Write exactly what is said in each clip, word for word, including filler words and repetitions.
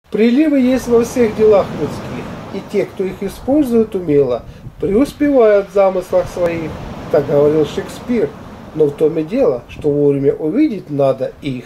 Приливы есть во всех делах людских, и те, кто их использует умело, преуспевают в замыслах своих, так говорил Шекспир. Но в том и дело, что вовремя увидеть надо их.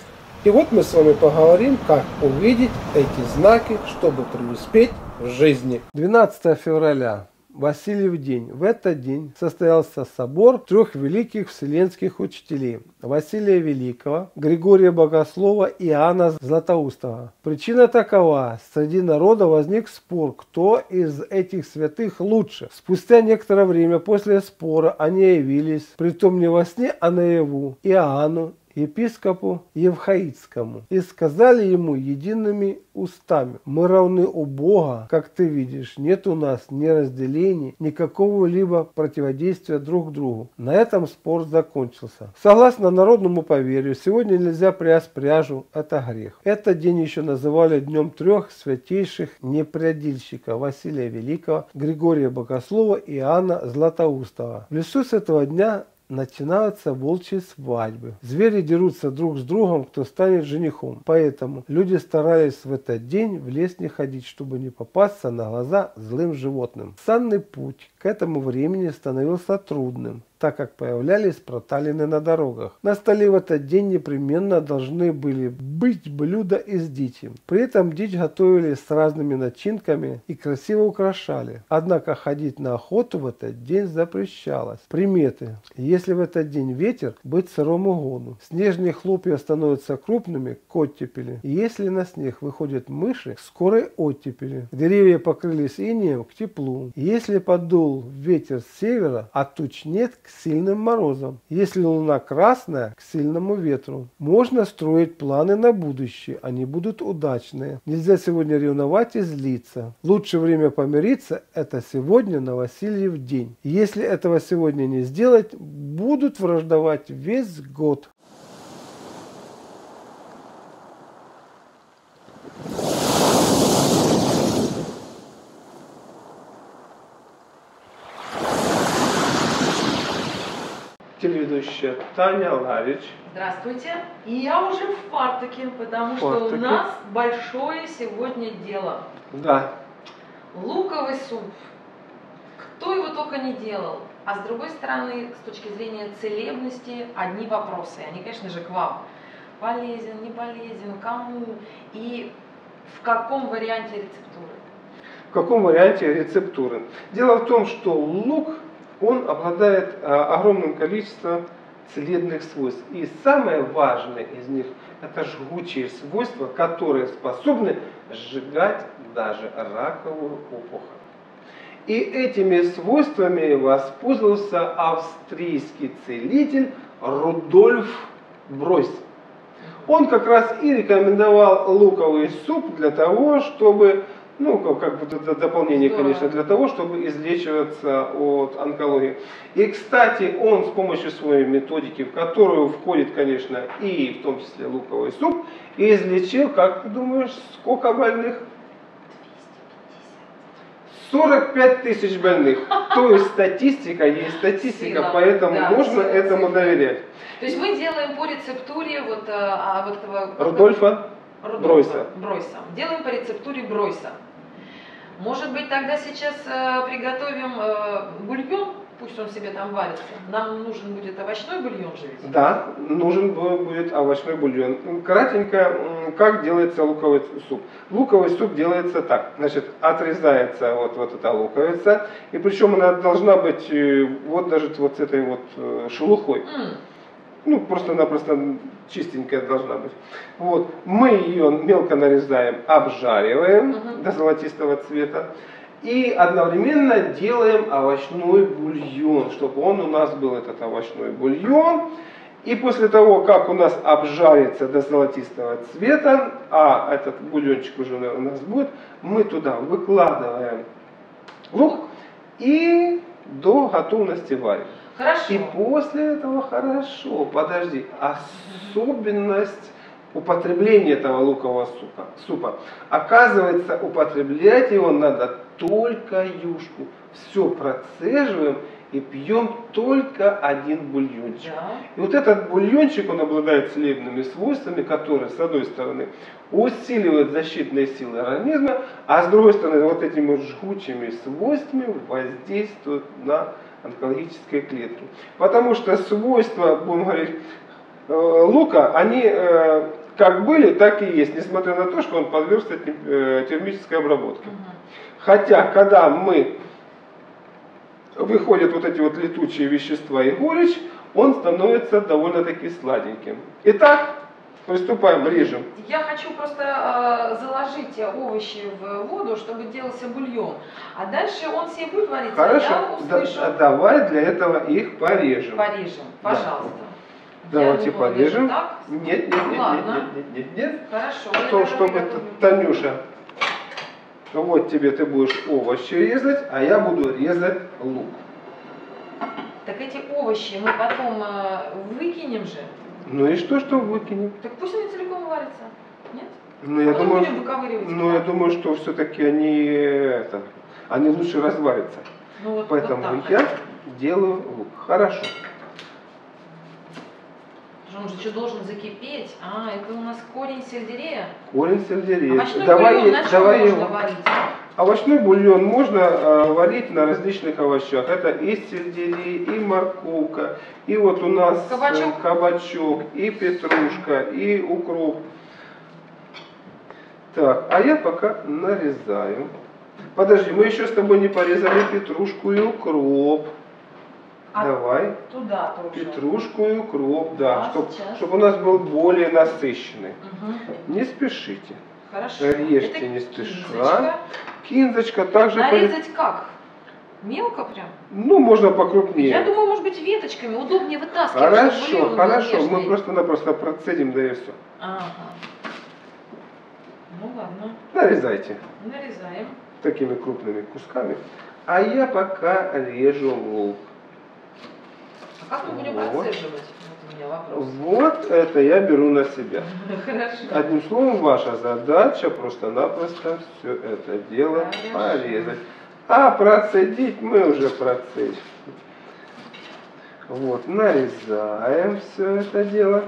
И вот мы с вами поговорим, как увидеть эти знаки, чтобы преуспеть в жизни. двенадцатого февраля. Васильев день. В этот день состоялся собор трех великих вселенских учителей – Василия Великого, Григория Богослова и Иоанна Златоустого. Причина такова: среди народа возник спор, кто из этих святых лучше. Спустя некоторое время после спора они явились, притом не во сне, а наяву, Иоанну, епископу Евхаидскому, и сказали ему едиными устами: мы равны у Бога, как ты видишь, нет у нас ни разделений, ни какого-либо противодействия друг другу. На этом спор закончился. Согласно народному поверью, сегодня нельзя прясть пряжу, это грех. Этот день еще называли днем трех святейших непрядильщиков: Василия Великого, Григория Богослова и Иоанна Златоустого. В лесу с этого дня начинаются волчьи свадьбы. Звери дерутся друг с другом, кто станет женихом. Поэтому люди старались в этот день в лес не ходить, чтобы не попасться на глаза злым животным. Санный путь к этому времени становился трудным, так как появлялись проталины на дорогах. На столе в этот день непременно должны были быть блюда из дичи. При этом дичь готовили с разными начинками и красиво украшали. Однако ходить на охоту в этот день запрещалось. Приметы: если в этот день ветер, быть сырому гону. Снежные хлопья становятся крупными к оттепели. И если на снег выходят мыши, к скорой оттепели. Деревья покрылись инеем, к теплу. Если подул ветер с севера, а туч нет, к сильным морозам. Если луна красная, к сильному ветру. Можно строить планы на будущее, они будут удачные. Нельзя сегодня ревновать и злиться. Лучшее время помириться – это сегодня, на Васильев день. Если этого сегодня не сделать, будут враждовать весь год. Телеведущая Таня Ларич. Здравствуйте. И я уже в фартуке, потому Фартуке. что у нас большое сегодня дело. Да. Луковый суп. Кто его только не делал. А с другой стороны, с точки зрения целебности, одни вопросы. Они, конечно же, к вам. Полезен, не полезен, кому и в каком варианте рецептуры? В каком варианте рецептуры? Дело в том, что лук, он обладает а, огромным количеством целебных свойств. И самое важное из них – это жгучие свойства, которые способны сжигать даже раковую опухоль. И этими свойствами воспользовался австрийский целитель Рудольф Бройс. Он как раз и рекомендовал луковый суп для того, чтобы, ну, как бы дополнение, конечно, для того, чтобы излечиваться от онкологии. И, кстати, он с помощью своей методики, в которую входит, конечно, и в том числе луковый суп, излечил, как ты думаешь, сколько больных? сорок пять тысяч больных. То есть статистика есть статистика, Сила, поэтому да, можно сила, этому сила. доверять. То есть мы делаем по рецептуре вот, а, вот этого Рудольфа Рудольфа Бройса. Бройса. Делаем по рецептуре Бройса. Может быть, тогда сейчас э, приготовим э, бульон, пусть он себе там варится. Нам нужен будет овощной бульон же ведь? Да, нужен будет овощной бульон. Кратенько, как делается луковый суп. Луковый суп делается так. Значит, отрезается вот, вот эта луковица. И причем она должна быть вот даже вот с этой вот шелухой. Mm. Ну, просто-напросто чистенькая должна быть. Вот. Мы ее мелко нарезаем, обжариваем uh-huh. до золотистого цвета. И одновременно делаем овощной бульон, чтобы он у нас был, этот овощной бульон. И после того, как у нас обжарится до золотистого цвета, а этот бульончик уже у нас будет, мы туда выкладываем лук и до готовности варим. Хорошо. И после этого хорошо, подожди, особенность употребления этого лукового супа, супа. Оказывается, употреблять его надо только юшку. Все процеживаем и пьем только один бульончик. Да. И вот этот бульончик, он обладает целебными свойствами, которые, с одной стороны, усиливают защитные силы организма, а с другой стороны, вот этими вот жгучими свойствами воздействуют на онкологические клетки. Потому что свойства, будем говорить, лука, они как были, так и есть, несмотря на то, что он подвергся термической обработке. Угу. Хотя, когда мы выходят вот эти вот летучие вещества и горечь, он становится довольно-таки сладеньким. Итак, приступаем, режем. Я хочу просто э, заложить овощи в воду, чтобы делался бульон. А дальше он себе будет вариться. Хорошо, Я услышу... да, давай для этого их порежем. Порежем, пожалуйста. Да. Давайте думала, порежем. Так? Нет, нет, нет, Ладно. нет, нет, нет, нет. Хорошо. То, чтобы Танюша, вот тебе ты будешь овощи резать, а я буду резать лук. Так эти овощи мы потом э, выкинем же. Ну и что, что выкинем? Так пусть они целиком варятся. Нет? Ну я, думаю, будем выковыривать, ну, я думаю, что все-таки они, это, они лучше разварятся. Ну, вот, Поэтому вот так, я так. делаю лук. Хорошо. Он же еще должен закипеть. А, это у нас корень сельдерея. Корень сельдерея. Овощной давай, бульон на чем давай можно его. варить? Овощной бульон можно э, варить на различных овощах. Это и сельдерей, и морковка, и вот у нас кабачок, э, кабачок и петрушка, и укроп. Так, а я пока нарезаю. Подожди, мы еще с тобой не порезали петрушку и укроп. А давай. Туда тоже. Петрушку и укроп, да, а, чтобы чтоб у нас был более насыщенный. Угу. Не спешите. Хорошо. Режьте это не спеша. Кинзочка. Кинзочка также... Нарезать как? Мелко прям? Ну, можно покрупнее. Я думаю, может быть, веточками удобнее вытаскивать. Хорошо, хорошо. Мы просто-напросто процедим, да и все. Ага. Ну ладно. Нарезайте. Нарезаем. Такими крупными кусками. А я пока режу лук. А как мы будем вот. процеживать? Вот у меня вопрос. Вот это я беру на себя. Хорошо. Одним словом, ваша задача просто-напросто все это дело Хорошо. порезать. А процедить мы уже процедим. Вот, нарезаем все это дело.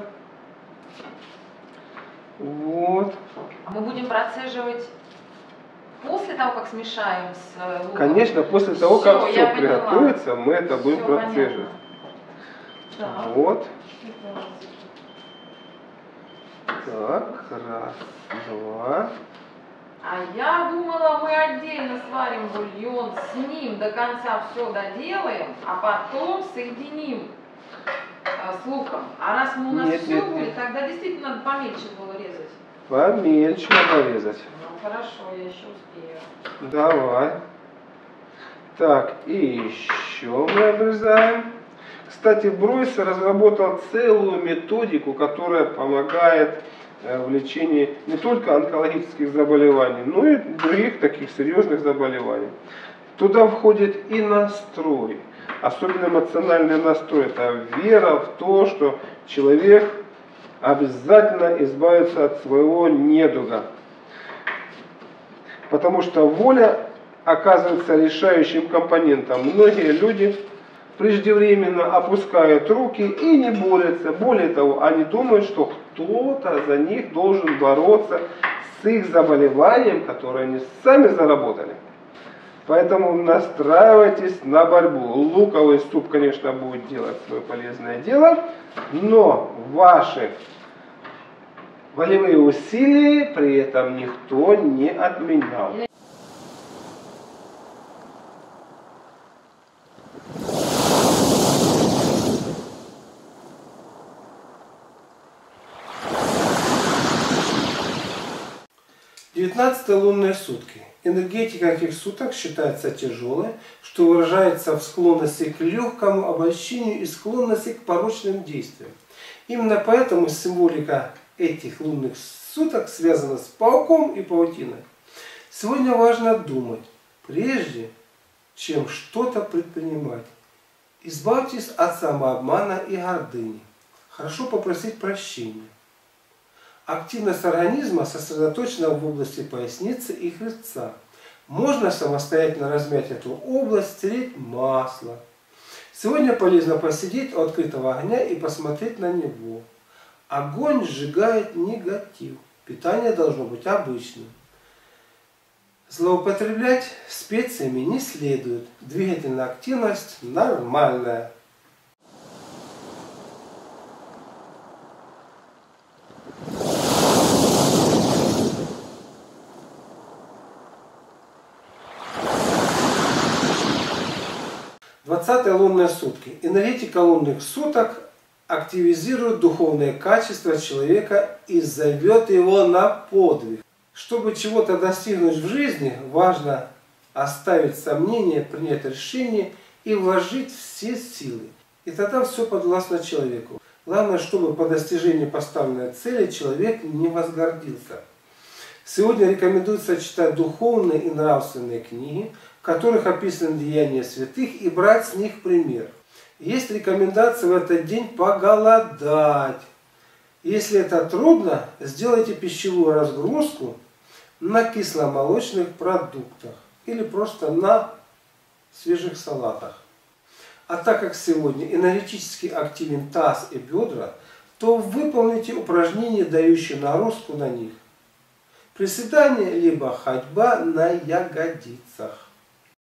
Вот. А мы будем процеживать после того, как смешаем с луком? Конечно, после того, все, как все приготовится, мы это будем все процеживать. Так. Вот. Так, раз, два. А я думала, мы отдельно сварим бульон, с ним до конца все доделаем, а потом соединим а, с луком. А раз мы у нас нет, все нет, будет, нет. тогда действительно надо помельче было резать. Помельче надо резать. Ну хорошо, я еще успею. Давай. Так, и еще мы обрезаем. Кстати, Бройс разработал целую методику, которая помогает в лечении не только онкологических заболеваний, но и других таких серьезных заболеваний. Туда входит и настрой, особенно эмоциональный настрой. Это вера в то, что человек обязательно избавится от своего недуга. Потому что воля оказывается решающим компонентом. Многие люди преждевременно опускают руки и не борются. Более того, они думают, что кто-то за них должен бороться с их заболеванием, которое они сами заработали. Поэтому настраивайтесь на борьбу. Луковый суп, конечно, будет делать свое полезное дело, но ваши волевые усилия при этом никто не отменял. девятнадцатые лунные сутки. Энергетика этих суток считается тяжелой, что выражается в склонности к легкому обольщению и склонности к порочным действиям. Именно поэтому символика этих лунных суток связана с пауком и паутиной. Сегодня важно думать, прежде чем что-то предпринимать. Избавьтесь от самообмана и гордыни. Хорошо попросить прощения. Активность организма сосредоточена в области поясницы и хребца. Можно самостоятельно размять эту область, стереть масло. Сегодня полезно посидеть у открытого огня и посмотреть на него. Огонь сжигает негатив. Питание должно быть обычным. Злоупотреблять специями не следует. Двигательная активность нормальная. двадцатые лунные сутки. Энергетика лунных суток активизирует духовные качества человека и зовет его на подвиг. Чтобы чего-то достигнуть в жизни, важно оставить сомнения, принять решение и вложить все силы. И тогда все подвластно человеку. Главное, чтобы по достижении поставленной цели человек не возгордился. Сегодня рекомендуется читать духовные и нравственные книги, в которых описаны деяния святых, и брать с них пример. Есть рекомендация в этот день поголодать. Если это трудно, сделайте пищевую разгрузку на кисломолочных продуктах или просто на свежих салатах. А так как сегодня энергетически активен таз и бедра, то выполните упражнения, дающие нагрузку на них. Приседание либо ходьба на ягодицах.